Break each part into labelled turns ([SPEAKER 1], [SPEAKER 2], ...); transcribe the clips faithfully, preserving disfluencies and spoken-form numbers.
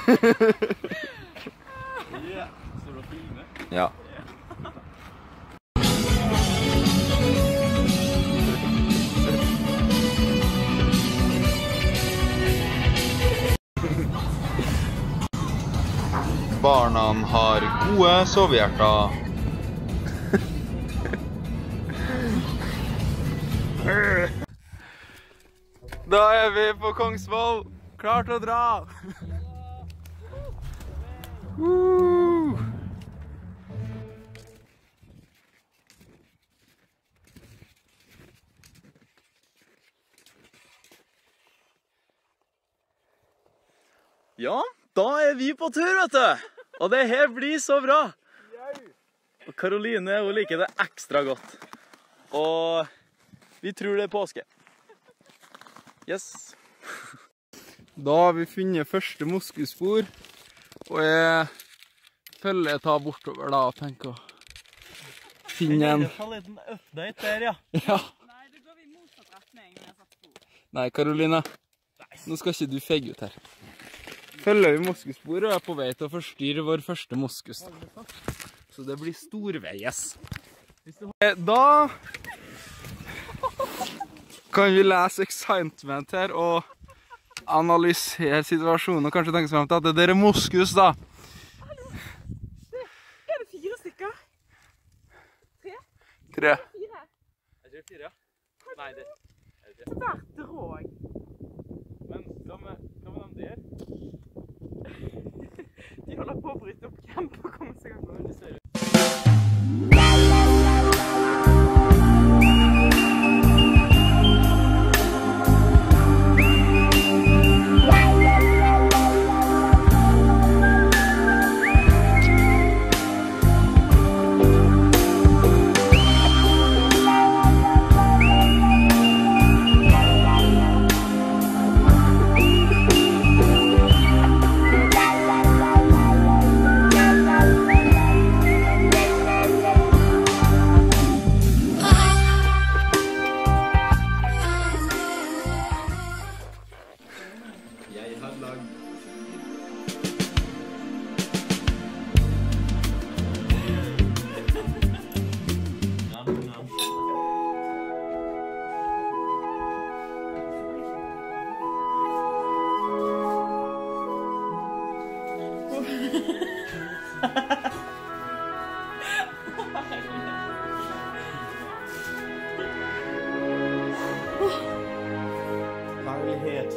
[SPEAKER 1] Ja, står du og filmer?
[SPEAKER 2] Ja. Barna har gode sovehjerter. Da er vi på Kongsvoll, klar til å dra. Uh. Ja, da er vi på tur, vet du. Og det her blir så bra. Og Karoline, hun liker det ekstra godt. Og vi tror det er påske. Yes. Da har vi funnet første moskuspor. Og jeg følger ta bortover da, og tenker å finne en...
[SPEAKER 1] Jeg har litt en update der, ja.
[SPEAKER 2] Ja.
[SPEAKER 3] Nei, det går vi motsatt retning når jeg satt spor.
[SPEAKER 2] Nei, Karoline. Nå skal ikke du fegge ut her. Følger vi moskuspor og er på vei til å forstyrre vår første moskus. Så det blir storveies. Da kan vi lese excitement her og analysere situasjonen og kanskje tenke seg frem til at det er moskus da.
[SPEAKER 3] Er det fire stykker? Tre?
[SPEAKER 2] Tre.
[SPEAKER 3] Fire?
[SPEAKER 1] Jeg tror fire, ja. Nei, det er det.
[SPEAKER 3] Svært drog.
[SPEAKER 1] Men hva med, hva med dem der?
[SPEAKER 3] De holder på å bryte opp camp og komme seg av gårde.
[SPEAKER 1] Herlighet.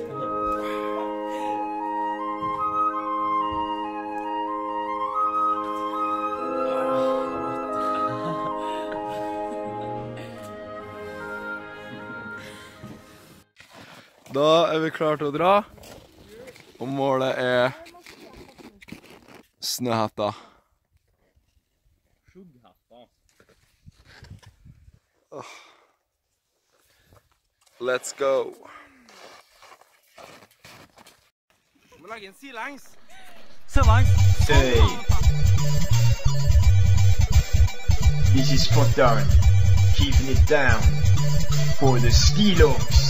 [SPEAKER 2] Da er vi klare til å dra, og målet er Snøhetta. Oh. Let's go. Vi må lage en sidelengs.
[SPEAKER 1] Sidelengs.
[SPEAKER 4] Hey. This is Pottern, keeping it down for the stillongs.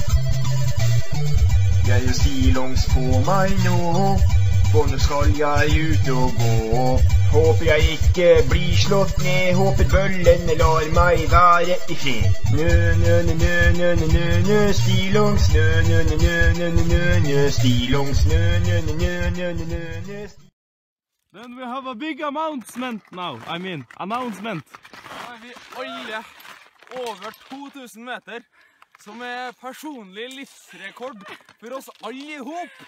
[SPEAKER 4] Jeg er stillongs på meg nå, for nå skal jeg ut og gå. Håper jeg ikke blir slått ned, håper bøllene lar meg være i fred. Nø, nø, nø, nø, nø, nø, nø, nø, stillongs, nø, nø, nø, nø, nø, nø, nø, nø, stillongs, nø, nø, nø, nø, nø, nø, nø, nø.
[SPEAKER 1] Then we have a big announcement now. I mean, announcement.
[SPEAKER 2] Da er vi alle over to tusen meter, som er personlig livsrekord for oss alle i hop.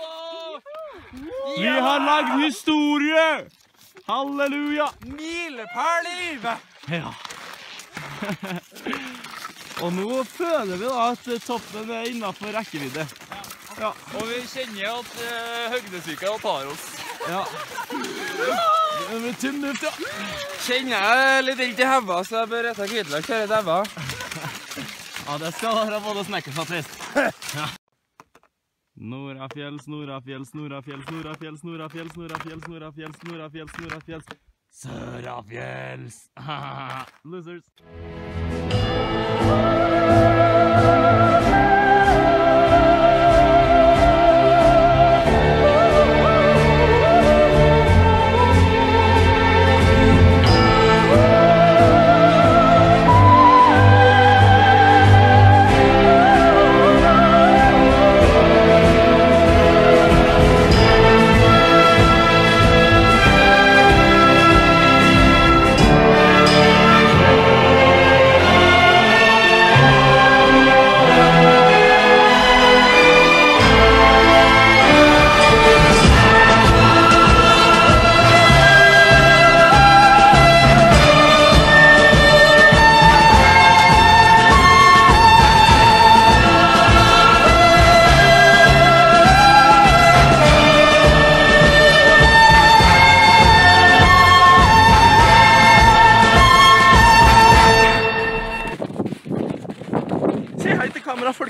[SPEAKER 1] Vi har lagd historie! Halleluja!
[SPEAKER 2] Milepæl i livet!
[SPEAKER 1] Ja. Og nå føler vi da at toppen er innenfor rekkevidde.
[SPEAKER 2] Ja, og vi kjenner at uh, høydesyka tar oss.
[SPEAKER 1] Ja. Det blir tynn luft, ja.
[SPEAKER 2] Kjenner jeg litt ilt i heva, så jeg bør rette kvittelig kjøre et heva.
[SPEAKER 1] Ja, det skal være både snekkers og trist. Ja. Norafjell, Snorafjell, Snorafjell, Snorafjell, Snorafjell, Snorafjell, Snorafjell, Snorafjell, Snorafjell, Sørafjells. Losers.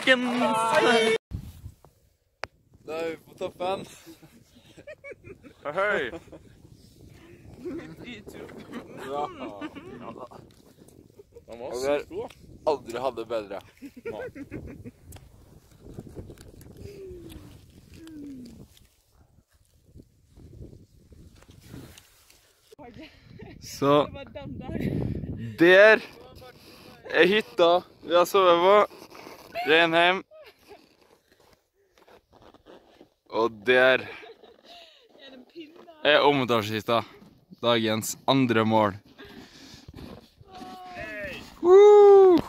[SPEAKER 2] folkens! Da er vi på toppen. Hei! Ja. Og vi har aldri hatt det bedre. Så der er hytta vi har sovet på. Reinheim. Og der er ommontasjehytta. Dagens andre mål. Woo!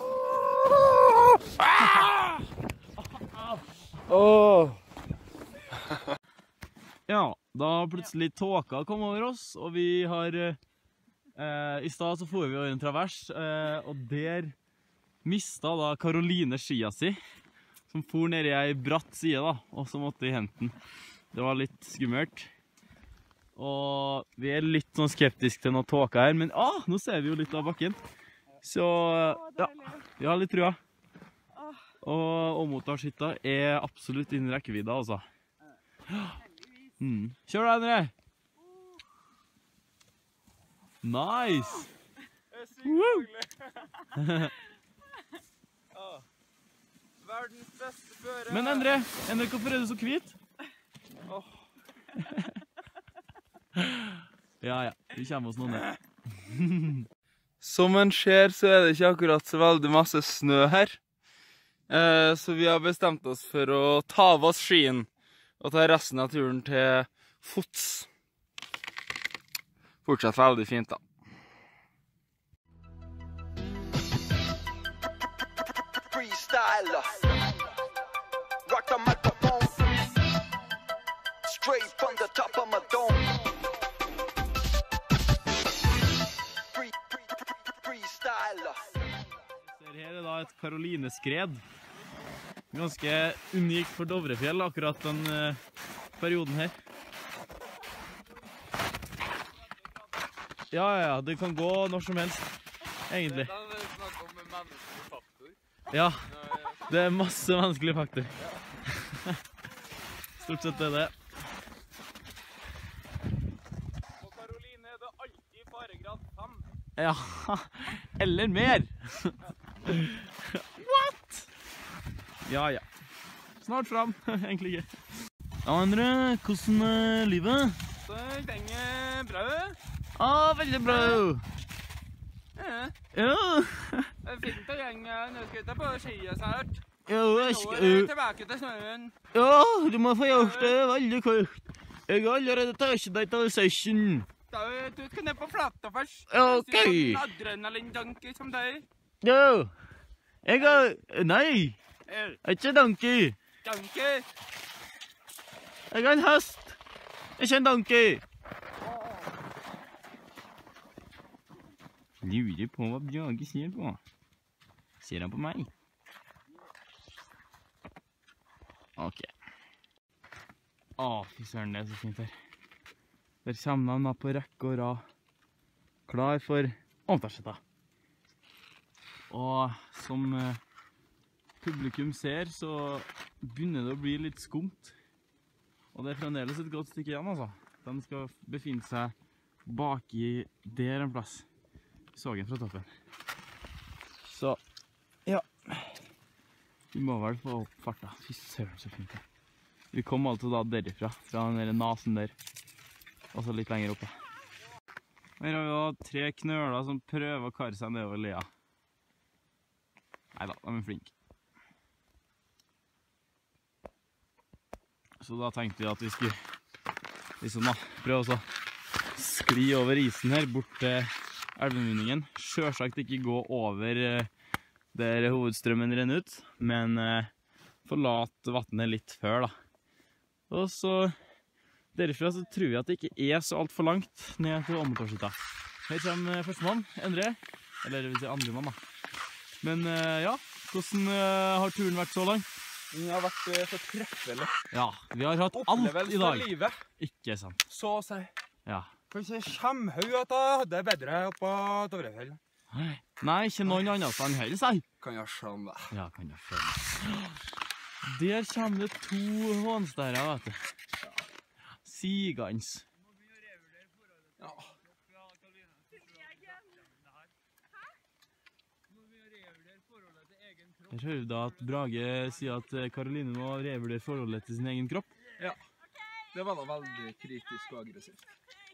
[SPEAKER 2] Oh.
[SPEAKER 1] Ja, da har plutselig tåka kommet over oss, og vi har eh, i stad så får vi over en travers, eh, og der mistet da Karoline skia si, som for ned i ei bratt side da, og så måtte vi hente den. Det var litt skummelt. Og vi er litt sånn skeptiske til noe tåka her, men ah, nå ser vi jo litt av bakken. Så ja, vi har litt trua. Og ommontasjehytta er absolutt innen rekkevidde, altså. Mm. Kjør deg, André! Nice! Woo!
[SPEAKER 2] Verdens beste føre.
[SPEAKER 1] Men André, André, hvorfor er du så hvit? Ja, ja, vi kommer oss noe ned.
[SPEAKER 2] Som en ser så er det ikke akkurat så veldig masse snø her. Eh, så vi har bestemt oss for å ta av oss skien og ta resten av turen til fots. Fortsatt veldig fint da.
[SPEAKER 5] Freestyler, rock the microphone, straight from the top of my dome. Free, free, free, freestyler.
[SPEAKER 1] Her er da et Karoline-skred. Ganske unikt for Dovrefjell akkurat den uh, perioden her. Ja, ja, det kan gå når som helst, egentlig. Ja, det er masse menneskelig faktor. Stort sett er det.
[SPEAKER 2] På Karoline er det alltid faregrad fem.
[SPEAKER 1] Ja, eller mer. What? Ja, ja. Snart fram, egentlig ikke. Ja, André, hvordan er livet?
[SPEAKER 2] Så den er bra.
[SPEAKER 1] Ah, veldig bra.
[SPEAKER 2] Ja.
[SPEAKER 1] Ja.
[SPEAKER 2] Det er fint å gjenge nødskuttet på skia snart.
[SPEAKER 1] Ja, jeg
[SPEAKER 2] Nå
[SPEAKER 1] skal...
[SPEAKER 2] er det tilbake til snøen.
[SPEAKER 1] Ja, du må få gjort det veldig kort. Jeg har allerede tatt deg til session.
[SPEAKER 2] Da, du skal ned på flata først.
[SPEAKER 1] Ok.
[SPEAKER 2] Sånn adrenalin-junkie som deg.
[SPEAKER 1] Ja. Jeg har... Nei,
[SPEAKER 2] Er
[SPEAKER 1] jeg er ikke donkey.
[SPEAKER 2] junkie.
[SPEAKER 1] Jeg er en hest. Jeg er ikke en donkey. Lurer på hva Bjørge ser på. Ser han på meg? Ok. Å, fy søren, det er så fint her. Der kommer han da på rekke og rad. Klar for omtasjetta. Og som eh, publikum ser, så begynner det å bli litt skumt. Og det er fremdeles et godt stykke igjen, altså. Den skal befinne seg baki der en plass. Vi så den fra toppen. Så, ja. Vi må vel få opp farta. Fy søren, så fint det. Vi kom altså da derifra, fra den der nasen der. Og så litt lenger oppe. Her har vi da tre knøler som prøver å karre seg nedover lea. Neida, de er flinke. Så da tenkte vi at vi skulle liksom da prøve å skli over isen her, bort til elvemunningen. Selvsagt ikke gå over der hovedstrømmen renner ut, men forlate vannet litt før da. Og så derifra så tror vi at det ikke er så alt for langt ned til ommontasjehytta. Her kommer førstemann, Endre, eller det vil si andre mann da. Men ja, hvordan har turen vært så langt?
[SPEAKER 2] Den har vært uh, så treffelig.
[SPEAKER 1] Ja, vi har hatt alt i dag.
[SPEAKER 2] Livet.
[SPEAKER 1] Ikke sant.
[SPEAKER 2] Så å si.
[SPEAKER 1] Ja.
[SPEAKER 2] Kan si kjemhaug at jeg hadde det bedre oppe på Dovrefjell.
[SPEAKER 1] Nei, Nei ikke noen annen enn heller, si.
[SPEAKER 6] Kan jeg skjønne det?
[SPEAKER 1] Ja, kan jeg skjønne. Der kommer det to hånstærer, vet du. Sigans.
[SPEAKER 6] Ja.
[SPEAKER 1] Jeg hører da at Brage sier at Karoline må revurdere forholdet til sin egen kropp.
[SPEAKER 6] Ja. Det var da veldig kritisk og aggressivt.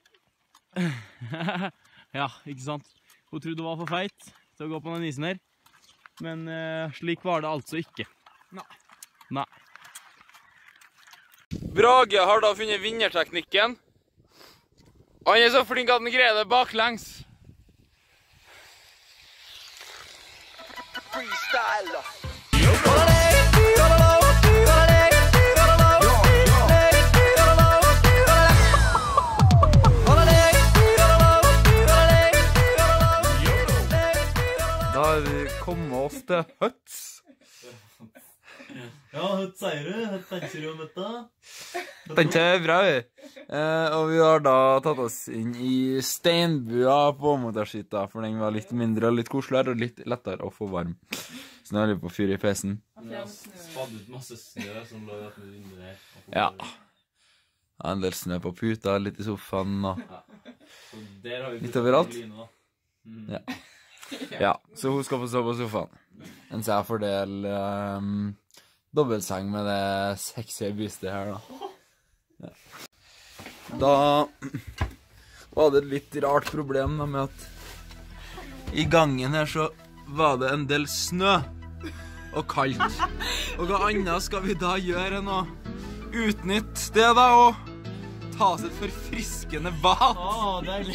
[SPEAKER 1] Ja, ikke sant? Hun trodde hun var for feit til å gå på den isen her. Men eh, slik var det altså ikke.
[SPEAKER 6] Nei.
[SPEAKER 1] Nei.
[SPEAKER 2] Brage har da funnet vinnerteknikken. Og han er så flink at han greier det baklengs.
[SPEAKER 5] Freestyler.
[SPEAKER 6] Da har vi kommet oss til Huts.
[SPEAKER 1] Ja, hva sier du? Hva tenker du om dette?
[SPEAKER 6] Den er bra, vi. Eh, og vi har da tatt oss inn i steinbua på motorskita, for den var litt mindre og litt koseligere og litt lettere å få varm. Så nå er vi på fyr i pesen.
[SPEAKER 1] Ja, spadd ut masse snø som lå rett med vinduet her.
[SPEAKER 6] Ja. En del snø på puta, litt i sofaen og
[SPEAKER 1] Så der har vi
[SPEAKER 6] litt overalt.
[SPEAKER 1] Karoline, da. Mm.
[SPEAKER 6] Ja. Ja, så hun skal få stå på sofaen. Mens jeg fordeler um, dobbeltseng med det sexy bystet her, da. Ja. Da var det et litt rart problem da, med at i gangen her så var det en del snø og kaldt. Og hva annet skal vi da gjøre enn å utnytte det da, og ta oss et forfriskende bad?
[SPEAKER 1] Å, deilig.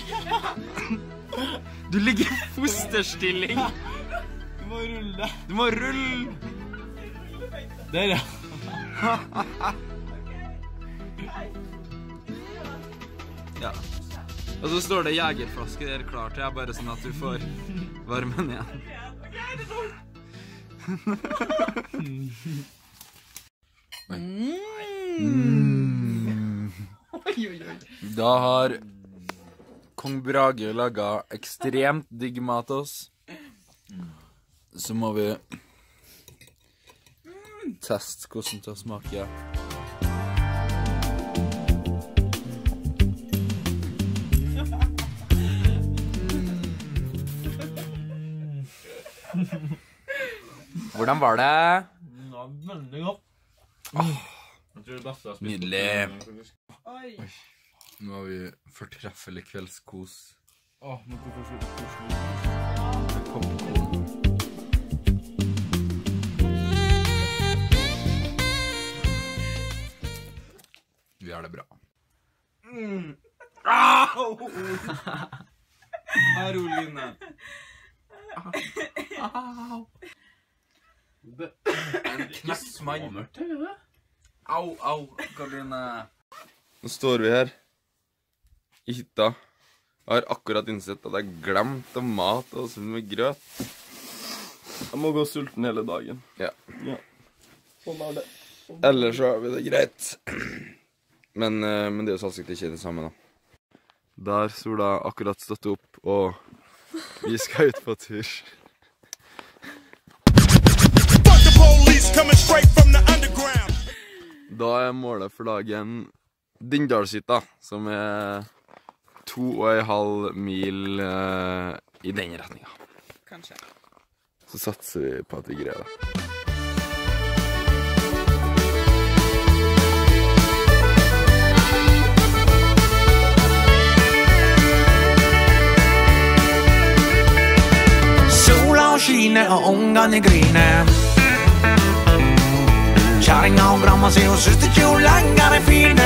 [SPEAKER 6] Du ligger i fosterstilling.
[SPEAKER 1] Du må rulle.
[SPEAKER 6] Du må rulle.
[SPEAKER 1] Der, ja.
[SPEAKER 6] Ja. Og så står det jegerflaske der klar til, bare sånn at du får varmen igjen. Mm. Da har Kong Brage laget ekstremt digg mat til oss. Så må vi teste hvordan det smaker. Hvordan var det?
[SPEAKER 1] Ja, veldig godt. Jeg tror det beste jeg har spist.
[SPEAKER 6] Nydelig.
[SPEAKER 3] Oi.
[SPEAKER 6] Nå har vi fortreffelig kveldskos.
[SPEAKER 1] Åh, nå får vi få koselig.
[SPEAKER 6] Med popcorn. Vi har det bra.
[SPEAKER 1] Mm.
[SPEAKER 6] Au! Karoline. Au. En knassmann. Au, au, Karoline.
[SPEAKER 7] Nå står vi her i hytta. Jeg har akkurat innsett at jeg glemte mat og sånn med grøt. Jeg må gå sulten hele dagen. Ja. Ja. Sånn er det. Ellers så har vi det greit. Men, eh, men det er jo selvsagt ikke det samme, da. Der sola akkurat stått opp, og vi skal ut på tur. Da er målet for dagen Dindalshytta, som er to og en halv mil eh, i den retningen.
[SPEAKER 3] Kanskje.
[SPEAKER 7] Så satser vi på at vi greier det.
[SPEAKER 8] Sola og skine og ungene griner. Kärringa og gramma seg og søsterkjolangene fine.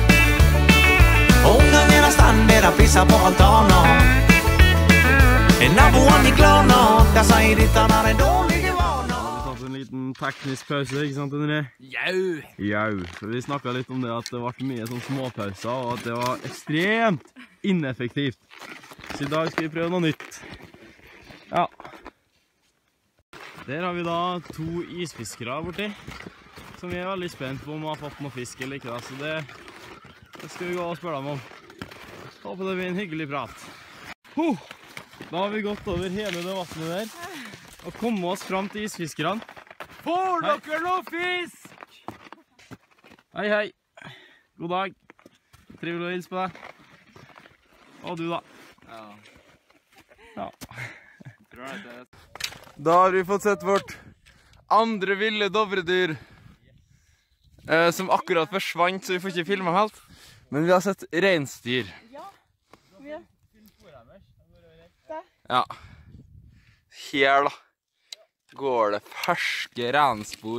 [SPEAKER 8] Ungene stander og pisser på altanen. Naboen i klanen, der sier dette er en dårlige vaner.
[SPEAKER 1] Vi har tatt en liten teknisk pause, ikke sant, André?
[SPEAKER 6] Jau!
[SPEAKER 1] Jau. Så vi snakket litt om det at det ble mye sånn småpauser, og at det var ekstremt ineffektivt. Så i dag skal vi prøve noe nytt. Ja. Der har vi da to isfiskere borti, som vi er veldig spent på om de har fått noe fisk eller ikke. Da. Så det, det skal vi gå og spørre dem om. Håper det blir en hyggelig prat. Huh. Da har vi gått over hele det vannet der og kommet oss fram til isfiskerne. Får dere noe fisk? Hei, hei. God dag. Trivelig å hilse på deg. Og du da?
[SPEAKER 6] Ja.
[SPEAKER 1] Ja.
[SPEAKER 7] Da har vi fått sett vårt andre ville dovredyr, eh, som akkurat forsvant, så vi får ikke filmet helt. Men vi har sett reinsdyr.
[SPEAKER 3] Ja. Vi er.
[SPEAKER 7] Ja. Her da går det ferske renspor.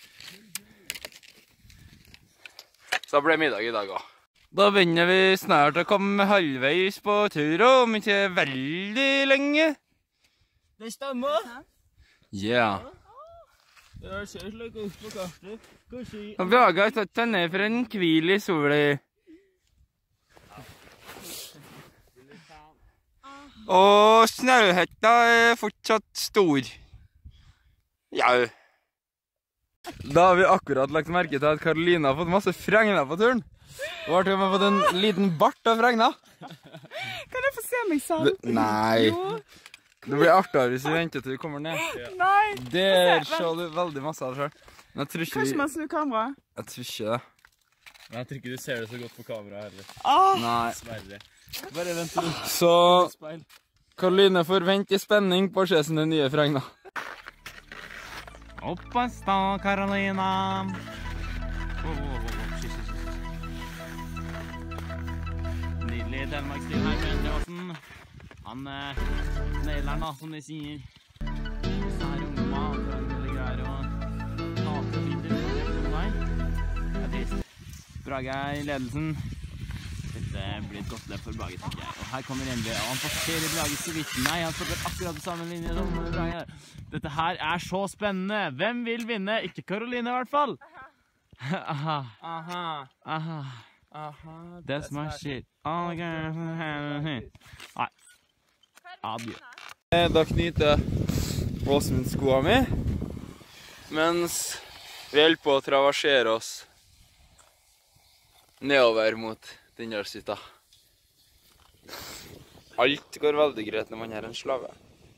[SPEAKER 7] Så da ble det middag i dag også. Da begynner vi snart å komme halvveis på tur, og om ikke veldig lenge.
[SPEAKER 1] Det stemmer.
[SPEAKER 7] Ja.
[SPEAKER 1] Det er ser slik ut på kartet. Kanskje...
[SPEAKER 7] Og Braga har tatt seg ned for en hvil i sola. Og snøhetta er fortsatt stor. Jau. Da har vi akkurat lagt merke til at Karoline har fått masse fregner på turen. Og har til og med fått en liten bart av fregner.
[SPEAKER 3] Kan jeg få se meg selv?
[SPEAKER 7] Det, nei.
[SPEAKER 3] Jo.
[SPEAKER 7] Det blir artigere hvis vi venter til vi kommer ned.
[SPEAKER 3] Nei.
[SPEAKER 7] Der så du veldig masse av det selv. Men jeg tror ikke
[SPEAKER 3] Kanskje
[SPEAKER 7] vi...
[SPEAKER 3] man snur kamera?
[SPEAKER 7] Jeg tror ikke det.
[SPEAKER 1] Men jeg tror ikke du ser det så godt på kamera heller.
[SPEAKER 3] Åh.
[SPEAKER 7] Nei.
[SPEAKER 1] Dessverre. Bare vent til du
[SPEAKER 7] Så
[SPEAKER 1] speil.
[SPEAKER 7] Karoline får vente i spenning på å se sine nye fregner.
[SPEAKER 1] Opp en stad, Karolina. Nydelig Telemarkstil her på Endreåsen. Han eh, nailer den da, som de sier. Så her ungdommer, han ligger her og tater fint ut. Det er trist. Brage er i ledelsen. Dette blir et godt løp for Brage, tenker jeg. Og her kommer Endre, og han passerer Brage så vidt. Nei, han står akkurat på samme linje som Brage. Dette her er så spennende. Hvem vil vinne? Ikke Karoline i hvert fall. Aha.
[SPEAKER 6] Aha.
[SPEAKER 1] Aha.
[SPEAKER 6] Aha.
[SPEAKER 1] That's my shit. Oh, Nei. Adjø.
[SPEAKER 7] Da knyter Åsmund skoene mi, mens vi holder på å traversere oss nedover mot Dindalshytta. Alt går veldig greit når man er en slave.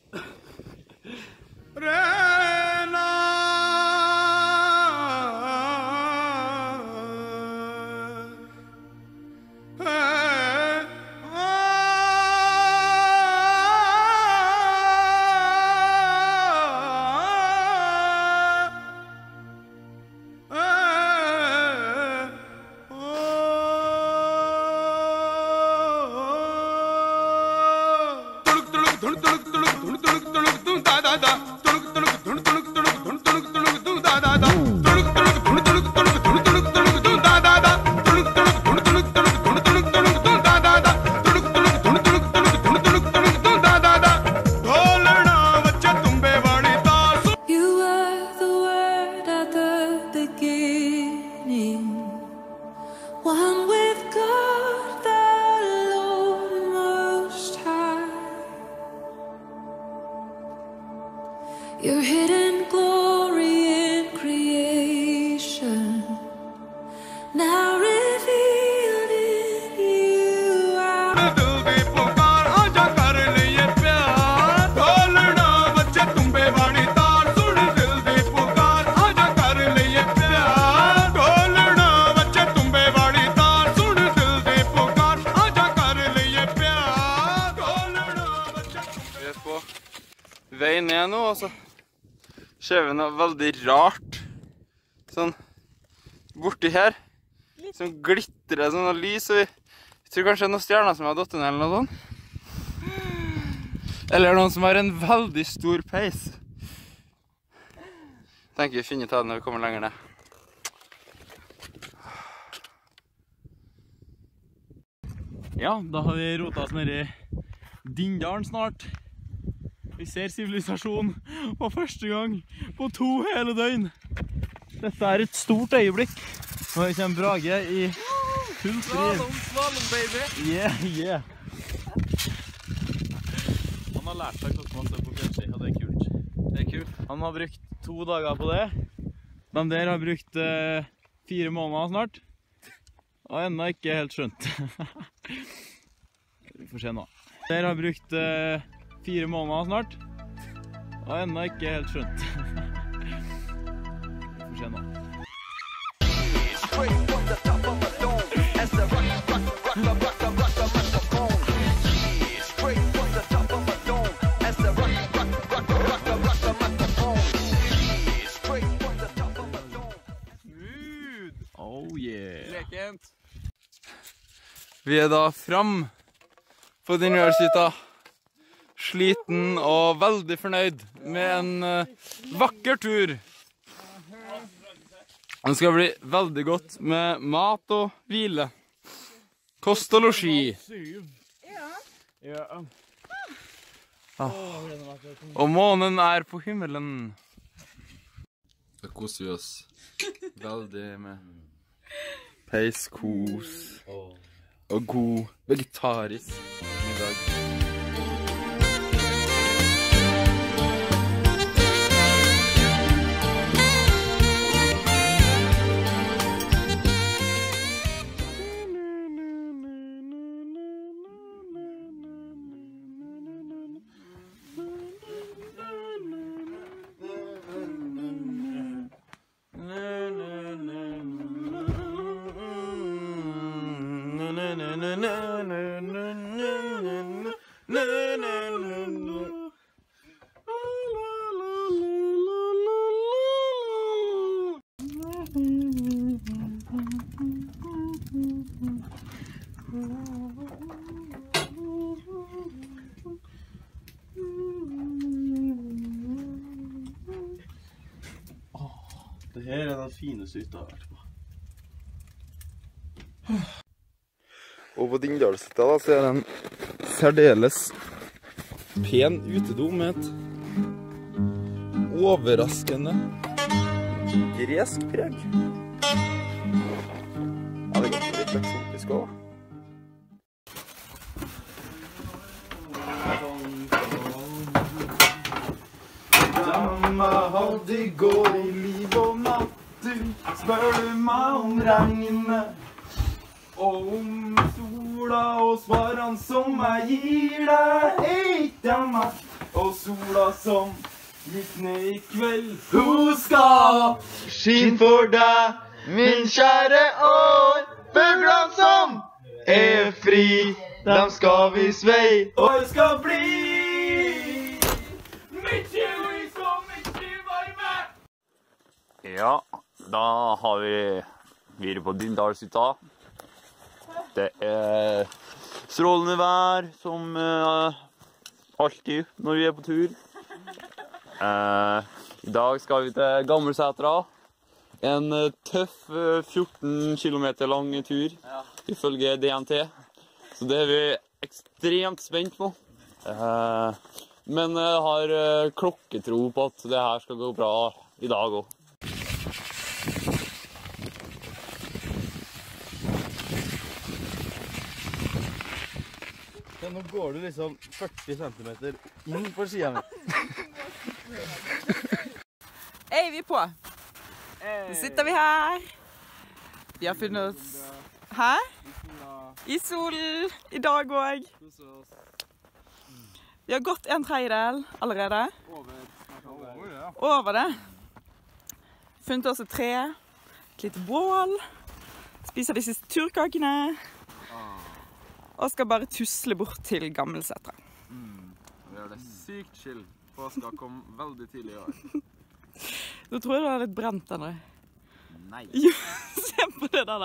[SPEAKER 9] Your hidden glory in creation, now revealed in you.
[SPEAKER 7] Vi er på vei ned nå, og så ser vi noe veldig rart, sånn borti her, som glitrer sånn av lys, og vi tror kanskje det er noen stjerner som har dott ned eller noe sånt. Eller noen som har en veldig stor peis. Tenker vi finner ut av det når vi kommer lenger ned.
[SPEAKER 1] Ja, da har vi rotet oss ned i Dindalen snart. Vi ser sivilisasjon for første gang på to hele døgn. Dette er et stort øyeblikk. Nå kommer Brage i full driv.
[SPEAKER 6] Slalom, slalom, baby!
[SPEAKER 1] Yeah, yeah. Han har lært seg hvordan man står på fjellski, og det er kult. Det er kult. Han har brukt to dager på det. De der har brukt eh, fire måneder snart. Og enda ikke helt skjønt. Vi får se nå. Der har brukt eh, fire måneder snart. Og enda ikke helt skjønt. Vi får se nå.
[SPEAKER 5] Straight from the top of my dome as I rock, rock, rock, rock, rock, rock the microphone. Yeah, straight from the top of my dome as I rock, rock, rock, rock, rock the microphone. Yeah, straight from the top of my dome.
[SPEAKER 1] Smooth! Oh yeah!
[SPEAKER 6] Lekent. Vi er da fram på Dinjølshytta. Sliten og veldig fornøyd med en uh, vakker tur. Det skal bli veldig godt med mat og hvile. Kost og losji.
[SPEAKER 1] Ja.
[SPEAKER 6] Ah. Og månen er på himmelen. Da koser vi oss veldig med peiskos og god vegetarisk middag.
[SPEAKER 1] Det her er den fineste hytta jeg har vært på.
[SPEAKER 7] Og på Dinjølshytta da, så er det en særdeles pen utedo med et overraskende gresk preg. Ja, det er godt litt eksotisk også.
[SPEAKER 1] Damma hadde går i liv og natt, du spør du meg om regnet. Og om sola og svarene som jeg gir deg, hei damma. Og sola som gikk ned i kveld, hun skal skin for deg, min kjære år. Fuglene som er fri, dem skal vi svei, og det skal bli mykje lys og mykje varme.
[SPEAKER 2] Ja, da har vi vært på Dinjølshytta. Det er strålende vær, som uh, alltid når vi er på tur. Uh, I dag skal vi til Gammelsetra. En uh, tøff uh, fjorten kilometer lang tur, ifølge D N T. Så det er vi ekstremt spent på. Uh, men jeg har uh, klokketro på at det her skal gå bra i dag også.
[SPEAKER 1] Ja, nå går du liksom førti centimeter inn på skia mi.
[SPEAKER 3] Er vi på? Nå sitter vi her. Vi har funnet oss... Hæ? I solen. I dag også. Vi har gått en tredjedel allerede. Over det. Funnet oss et tre. Et lite bål. Spiser de siste turkakene. Og skal bare tusle bort til Gammelsetra.
[SPEAKER 6] Mm. Vi gjør det sykt chill. Påska kom veldig tidlig i år.
[SPEAKER 3] Nå tror jeg du har litt brent, André.
[SPEAKER 6] Nei.
[SPEAKER 3] Jo, se på det der da.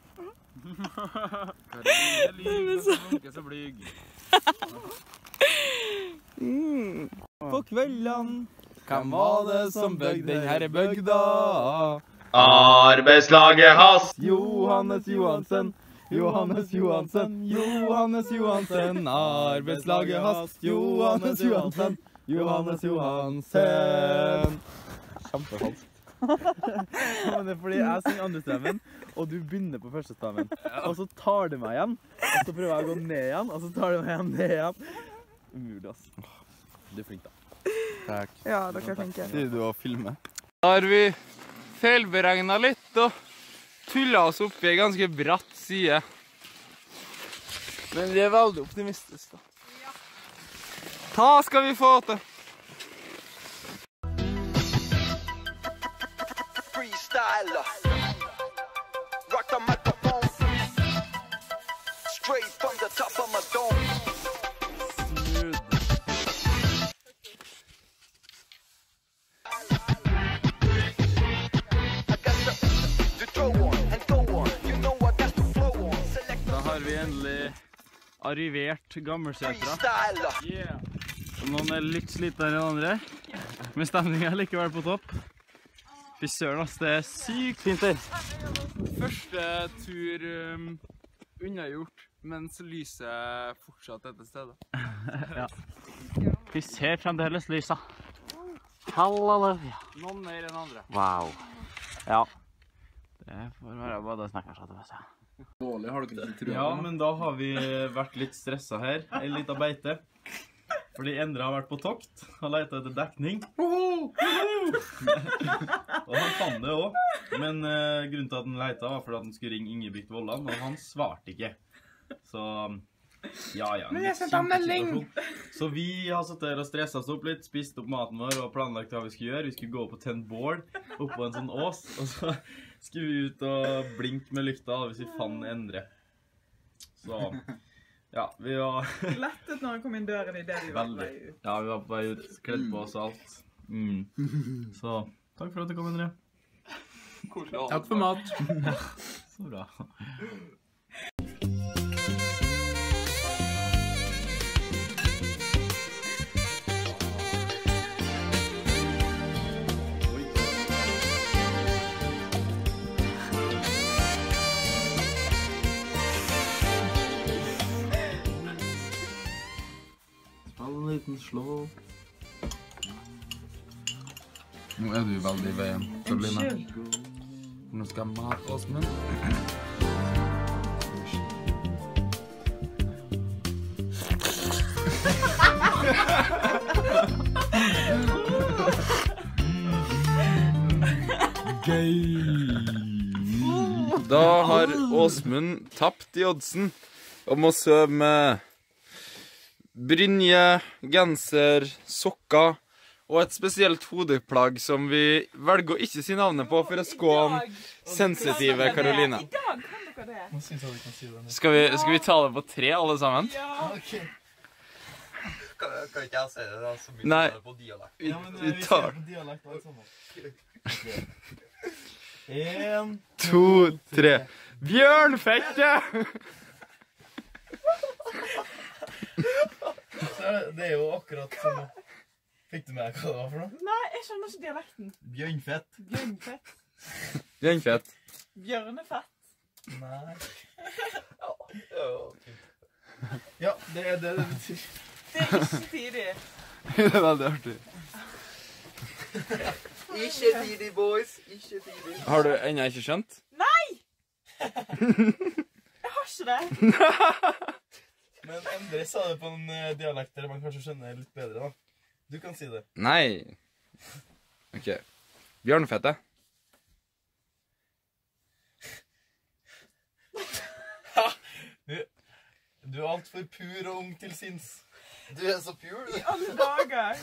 [SPEAKER 6] Karine lyg, så ikke så blyg.
[SPEAKER 3] Mm.
[SPEAKER 1] På kveldene, hvem var det som bøgde den her bøgda?
[SPEAKER 2] Arbeidslaget hast!
[SPEAKER 1] Johannes Johansen. Johannes Johansen, Johannes Johansen, arbeidslaget hast, Johannes Johansen, Johannes Johansen. Kjempefalskt. Men det er fordi jeg synger andre stemmen, og du begynner på første stemmen. Og så tar du meg igjen, og så prøver jeg å gå ned igjen, og så tar du meg igjen ned igjen. Umulig, ass. Du er flink da.
[SPEAKER 6] Takk.
[SPEAKER 3] Ja, dere er flinke.
[SPEAKER 6] Sier du å filme. Da har vi feilberegnet litt, og tullet oss opp i en ganske bratt side. Men vi er veldig optimistiske da.
[SPEAKER 7] Ta skal vi få til.
[SPEAKER 5] Freestyler. Rock the microphone. Straight from the top of my dome. I got the to throw on and go on. You know I got to flow on. Select
[SPEAKER 1] Da har vi endelig arrivert Gammelsetra.
[SPEAKER 5] freestyler.
[SPEAKER 1] Yeah. Noen er litt slitere enn andre, men stemningen er likevel på topp. Fy søren, ass, det er sykt fint her.
[SPEAKER 6] Første tur um, unnagjort, mens lyset fortsatt er til stede.
[SPEAKER 1] Ja. Vi ser fremdeles lysa. Halleluja.
[SPEAKER 6] Noen mer enn andre.
[SPEAKER 1] Wow. Ja. Det får være både snakker så det seg.
[SPEAKER 6] Dårlig har du ikke til
[SPEAKER 1] Ja, men da har vi vært litt stresset her, en liten beite. Fordi Endre har vært på tokt og letet etter dekning. Og han fant det også. Men uh, grunnen til at han letet var fordi at han skulle ringe Ingebrigt Vollan, og han svarte ikke. Så ja, ja.
[SPEAKER 3] Men jeg sendte en melding.
[SPEAKER 1] Så vi har satt der og stresset oss opp litt, spist opp maten vår og planlagt hva vi skulle gjøre. Vi skulle gå på ten board opp på en sånn ås, og så skulle vi ut og blinke med lykta hvis vi fant Endre. Så ja, vi var
[SPEAKER 3] Lettet når han kom inn døren i det vi var på vei ut.
[SPEAKER 1] Ja, vi var på vei ut, kledd på oss og alt. Mm. Så takk for at du kom, Endre.
[SPEAKER 6] Takk for mat.
[SPEAKER 1] Så bra. En liten slå.
[SPEAKER 6] Nå er du veldig i veien, Karoline. Nå skal jeg mate oss med.
[SPEAKER 7] Da har Åsmund tapt i oddsen om å søve med brynje, genser, sokker og et spesielt hodeplagg som vi velger å ikke si navnet på for å skåne sensitive Karoline.
[SPEAKER 3] I dag kan dere det.
[SPEAKER 10] Nå synes jeg vi kan si det.
[SPEAKER 7] Skal vi, skal vi ta det på tre alle sammen?
[SPEAKER 3] Ja.
[SPEAKER 10] Ok.
[SPEAKER 11] Kan, kan ikke jeg si det da, så mye
[SPEAKER 7] Nei.
[SPEAKER 11] det på dialekt?
[SPEAKER 10] Ja, men
[SPEAKER 7] Vi
[SPEAKER 10] vi
[SPEAKER 7] tar-
[SPEAKER 10] ser på dialekt alt sammen. En,
[SPEAKER 7] To, tre. Bjørnfette!
[SPEAKER 10] Så er det, det er jo akkurat som... Fikk du med hva det var for noe?
[SPEAKER 3] Nei, jeg skjønner ikke dialekten.
[SPEAKER 10] Bjørnfett.
[SPEAKER 3] Bjørnfett.
[SPEAKER 7] Bjørnfett.
[SPEAKER 3] Bjørnefett.
[SPEAKER 10] Nei.
[SPEAKER 11] Ja.
[SPEAKER 10] Ja, det er det det betyr.
[SPEAKER 3] Det er ikke tidlig.
[SPEAKER 7] Det er veldig artig.
[SPEAKER 11] Ikke tidlig, boys. Ikke tidlig.
[SPEAKER 7] Har du ennå ikke skjønt?
[SPEAKER 3] Nei! Jeg har ikke det.
[SPEAKER 10] Men Endre sa det på en eh, dialekt der man kanskje skjønner litt bedre, da. Du kan si det.
[SPEAKER 7] Nei. Ok. Bjørnfette.
[SPEAKER 10] Du, du er alt for pur og ung til sinns.
[SPEAKER 11] Du er så pur, du.
[SPEAKER 3] I alle dager.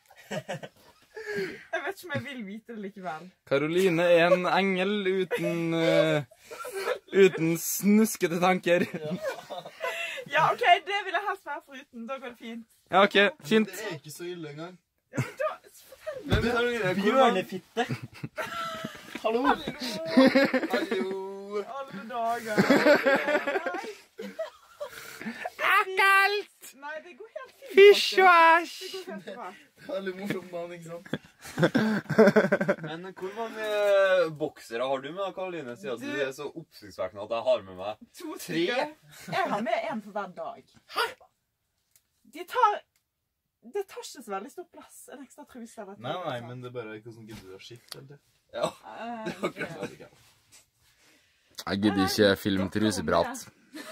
[SPEAKER 3] Jeg vet ikke om jeg vil vite det likevel.
[SPEAKER 7] Karoline er en engel uten, uh, uten snuskete tanker.
[SPEAKER 3] Ja, ok, det vil jeg helst være foruten. Da går det fint.
[SPEAKER 7] Ja, ok, fint.
[SPEAKER 10] Det er ikke så ille engang.
[SPEAKER 3] Ja, men da, fortell meg.
[SPEAKER 10] Men Karoline, bjørnefitte. Hallo.
[SPEAKER 11] Hallo.
[SPEAKER 3] Alle dager. Ekkelt! Nei, det går helt fint.
[SPEAKER 7] Fysj og æsj.
[SPEAKER 3] Det går helt bra.
[SPEAKER 10] Veldig morsomt navn, ikke sant?
[SPEAKER 11] Men hvor mange boksere har du med, Karoline? Siden
[SPEAKER 3] Du-
[SPEAKER 11] du er så oppsiktsvekkende at jeg har med meg
[SPEAKER 3] To
[SPEAKER 11] tre.
[SPEAKER 3] stykker. Jeg har med en for hver dag. Hæ? De tar... Det tar ikke så veldig stor plass. En ekstra truse eller et
[SPEAKER 10] Nei,
[SPEAKER 3] eller
[SPEAKER 10] nei,
[SPEAKER 3] annet
[SPEAKER 10] men det er bare hvordan gidder du å skifte, eller det?
[SPEAKER 11] Ja.
[SPEAKER 3] sånt.
[SPEAKER 11] Det var
[SPEAKER 3] Eh,
[SPEAKER 11] akkurat det.
[SPEAKER 7] Jeg gidder ikke film truseprat.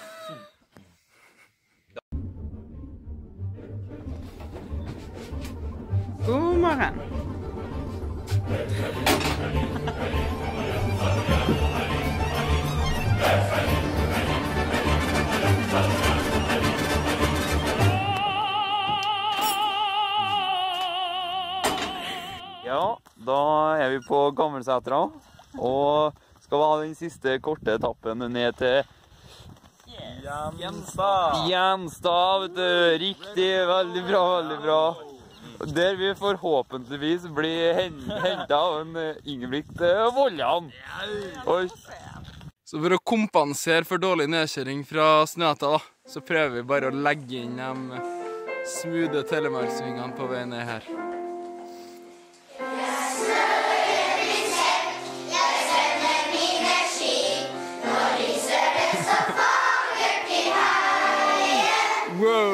[SPEAKER 3] God morgen.
[SPEAKER 11] på Gammelsetra, og skal vi ha den siste korte etappen ned til
[SPEAKER 2] Gjenstad.
[SPEAKER 11] Gjenstad, vet du. Riktig, veldig bra, veldig bra. Der vi forhåpentligvis blir hentet av en Ingebrigt Vollan. Oi.
[SPEAKER 12] Så for å kompensere for dårlig nedkjøring fra Snøhetta, da, så prøver vi bare å legge inn de smoothe telemarksvingene på vei ned her. Wow!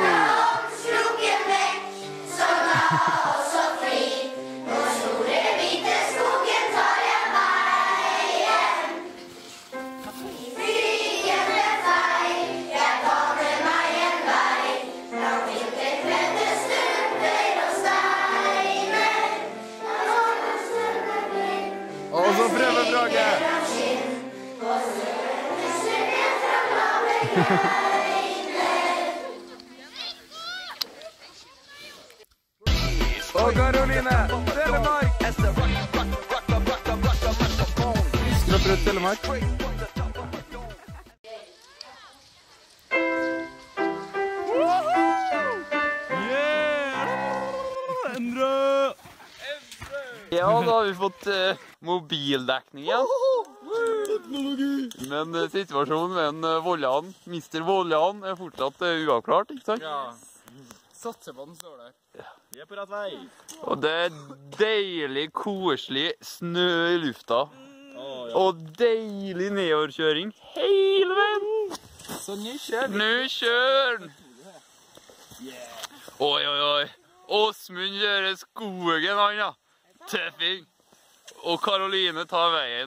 [SPEAKER 12] Og så prøver Brage! Og Karoline, Telemark! Skrapper ut Telemark.
[SPEAKER 11] Ja, da har vi fått uh, mobildekning igjen. Men uh, situasjonen med en uh, Vollan, mister Vollan, er fortsatt uh, uavklart, ikke sant?
[SPEAKER 12] Ja. Satser på den står der.
[SPEAKER 11] Ja.
[SPEAKER 2] Vi er på rett vei.
[SPEAKER 11] Og det er deilig, koselig snø i lufta.
[SPEAKER 2] Oh, ja.
[SPEAKER 11] Og deilig nedoverkjøring hele veien.
[SPEAKER 12] Så nå kjører
[SPEAKER 11] Nå kjører den. Oi, oi, oi. Åsmund kjører skogen, han da. Tøffing. Og Karoline tar veien.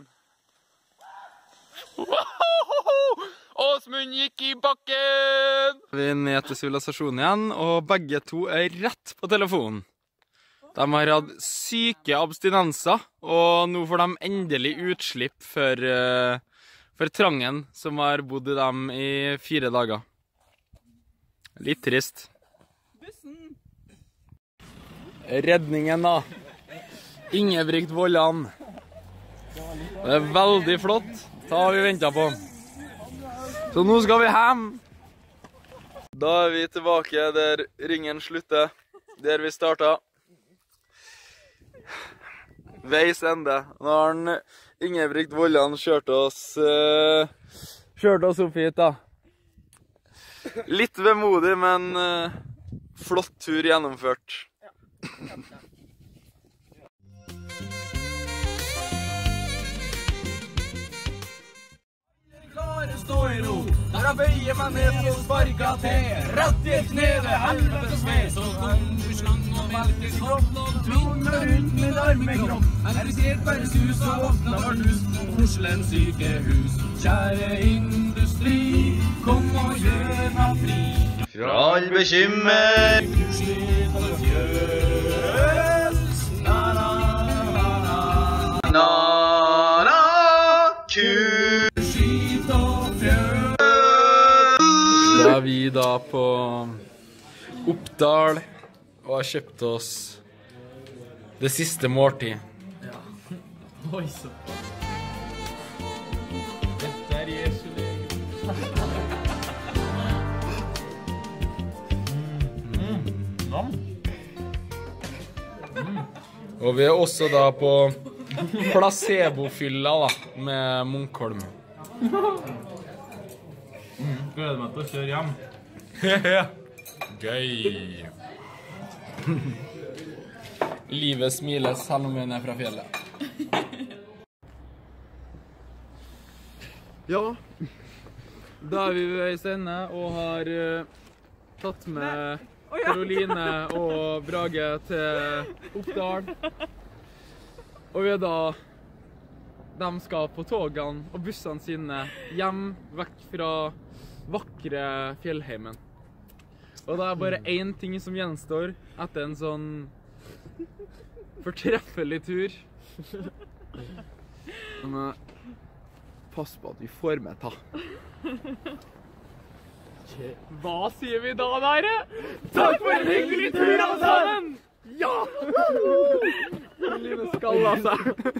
[SPEAKER 11] Åsmund gikk i bakken!
[SPEAKER 12] Vi er ned til Sula stasjon igjen, og begge to er rett på telefonen. De har hatt syke abstinenser, og nå får de endelig utslipp for, uh, for trangen som har bodd i dem i fire dager. Litt trist. Redningen da. Ingebrigt Vollan. Det er veldig flott. Det har vi ventet på. Så nå skal vi hjem.
[SPEAKER 7] Da er vi tilbake der ringen slutter, der vi startet. Veis ende. Nå har den Ingebrigt Vollan kjørt oss, uh, kjørt oss opp hit da. Litt vemodig, men uh, flott tur gjennomført.
[SPEAKER 13] Stå i ro, der jeg bøyer meg ned og sparker til. Rett i et knede, helvetes ved. Så kom du slang og melker kropp, og troner rundt min arme kropp. Her ser bare sus og åpner vårt hus, Oslen sykehus. Kjære industri, kom og gjør meg fri.
[SPEAKER 2] Fra all bekymmer.
[SPEAKER 13] Slitt og fjøs, na na na na
[SPEAKER 2] Na na ku.
[SPEAKER 12] Da er vi da på Oppdal og har kjøpt oss det siste måltid.
[SPEAKER 1] Ja. Oi, så. Dette er Jesu lege.
[SPEAKER 12] Og vi er også da på placebo-fylla da, med Munkholm.
[SPEAKER 1] Mm, gleder meg til å kjøre hjem.
[SPEAKER 12] Gøy. Livet smiles selv om vi er fra fjellet. Ja, da er vi ved veis ende og har uh, tatt med Karoline og Brage til Oppdal. Og vi er da, de skal på togene og bussene sine hjem, vekk fra vakre fjellheimen. Og det er bare én ting som gjenstår etter en sånn fortreffelig tur. Men pass på at vi får med ta. Hva sier vi da, dere? Takk for en hyggelig tur, alle sammen! Ja! Livet skalla seg.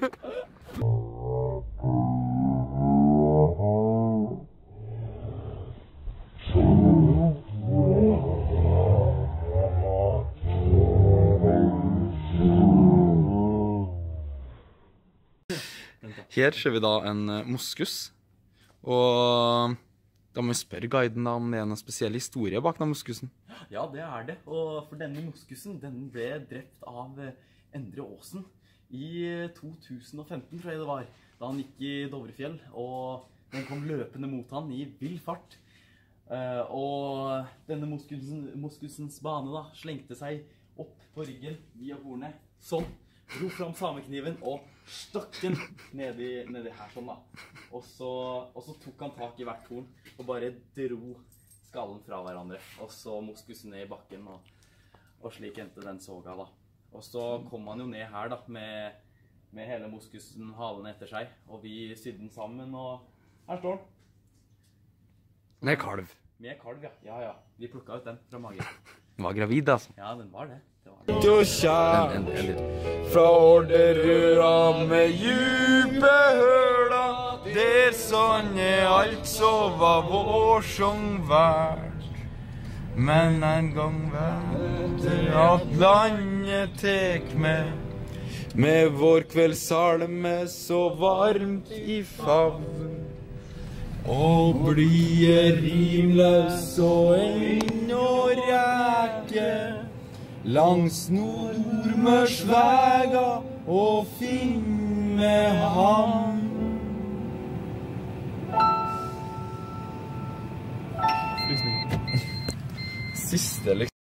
[SPEAKER 6] Her ser vi da en eh, moskus, og da må vi spørre guiden da om det er noen spesiell historie bak den moskusen.
[SPEAKER 2] Ja, det er det. Og for denne moskusen, den ble drept av eh, Endre Aasen i eh, to tusen og femten, tror jeg det var, da han gikk i Dovrefjell, og den kom løpende mot han i vill fart. Eh, og denne moskusen, moskusens bane da, slengte seg opp på ryggen via hornet, sånn, dro fram samekniven og stakk den nedi, nedi her sånn da. Og så, og så tok han tak i hvert horn og bare dro skallen fra hverandre. Og så moskusen ned i bakken, og, og slik endte den soga da. Og så kom han jo ned her da, med, med hele moskusen halen etter seg. Og vi sydde den sammen, og her står den.
[SPEAKER 6] Med kalv.
[SPEAKER 2] Med kalv, ja. Ja, ja. Vi plukket ut den fra magen.
[SPEAKER 6] Den var gravid, altså.
[SPEAKER 2] Ja, den var det. Det var det.
[SPEAKER 7] Du kjær fra Orderøra med djupe høla, der sånn er alt så var vår som vært. Men en gang vet jeg at landet tek med, med vår kveldssalme så varmt i favn. Og blir rimløs og ennå ræke langs nordmørsvega og finne ham.
[SPEAKER 6] Siste, liksom.